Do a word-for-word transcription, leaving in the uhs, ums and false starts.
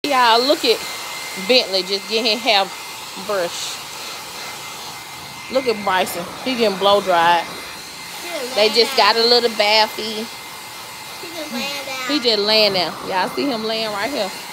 Y'all, look at Bentley just getting his hair brushed. Look at Bryson. He getting blow dried. They just got a little bathy. He just laying down. He just laying there. Y'all see him laying right here.